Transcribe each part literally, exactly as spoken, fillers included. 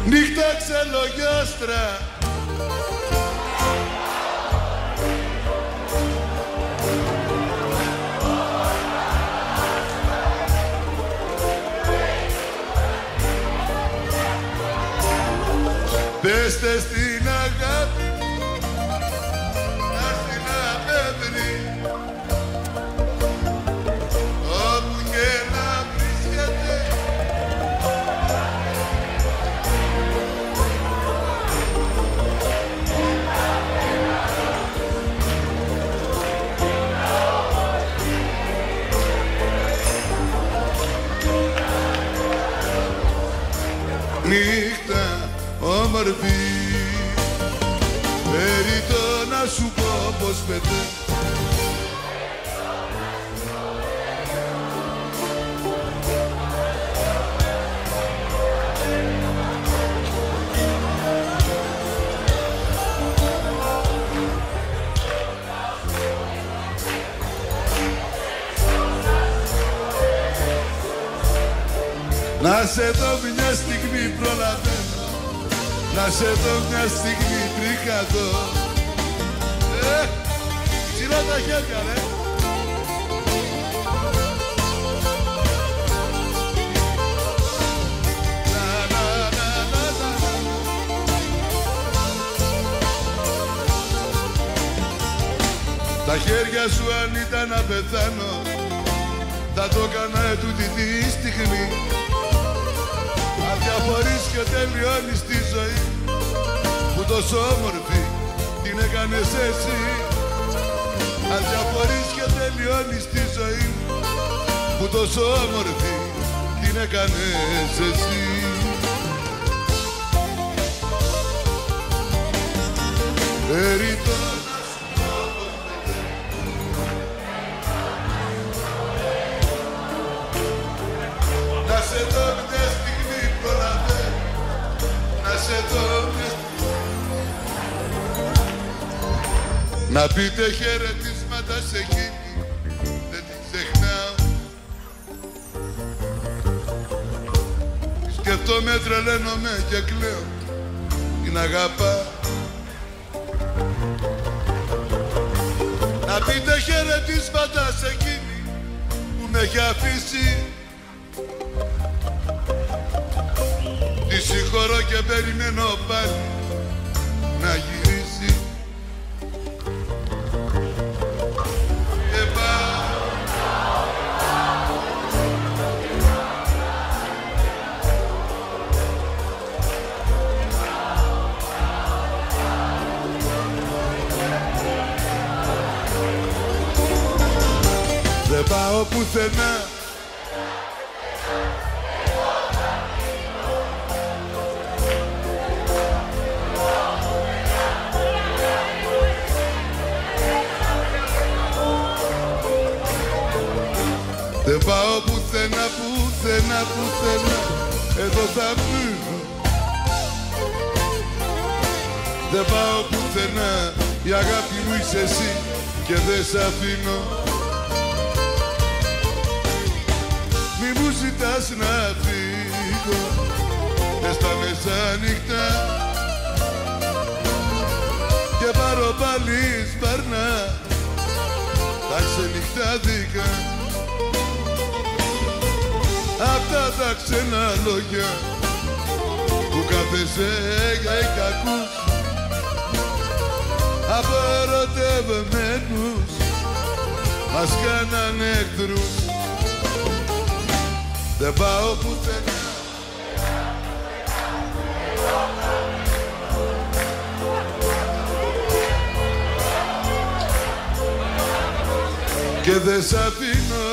Νύχτα ξελογιάστρα. Πέστε στην αγάπη να έρθει να με βρει όπου και να βρίσκεται. Νύχτα όμορφη, περιττό να σου πω πως πετώ. Να σε δω μια στιγμή προλαβαίνω, να σε δω μια στιγμή πριν χαθώ. Ε, ψηλά τα χέρια ρε. Να, να, να, να, να. Τα χέρια σου αν ήταν να πεθάνω, θα το έκανα ετούτη τη στιγμή. Αδιαφορείς και τελειώνεις τη ζωή που τόσο όμορφη την έκανες εσύ. Αδιαφορείς και τελειώνεις τη ζωή που τόσο όμορφη την έκανες εσύ. Περιττό να σου πω πως πετώ, να σε δω μια στιγμή προλαβαίνω, να σε δω μια στιγμή. Να πείτε χαιρετίσματα σε εκείνη, δεν την ξεχνάω. Σκεφτόμαι, τρελαίνομαι και κλαίω, την αγαπάω. Να πείτε χαιρετίσματα σε εκείνη που με έχει αφήσει. Τη συγχωρώ και περιμένω πάλι να γυρίσει. Και πάω. Δεν πάω πουθενά. Δεν πάω πουθενά, πουθενά, πουθενά, εδώ θα μείνω. Δεν πάω πουθενά, η αγάπη μου είσαι εσύ και δεν σ' αφήνω. Μη μου ζητάς να φύγω μες στα μεσάνυχτα και πάρω πάλι σπαρνά τα ξενυχτάδικα. Αυτά τα ξένα λόγια που κάθεσαι για κακούς από ερωτευμένους μας κάνανε εχθρούς. Δεν πάω πουθενά. Και δεν σ' αφήνω.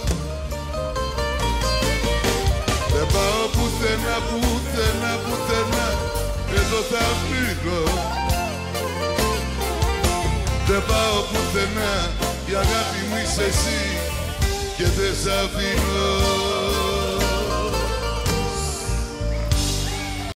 Δεν πάω πουθενά, πουθενά, πουθενά, εδώ θα μείνω. Δεν πάω πουθενά, η αγάπη μου είσαι εσύ και δεν σ' αφήνω.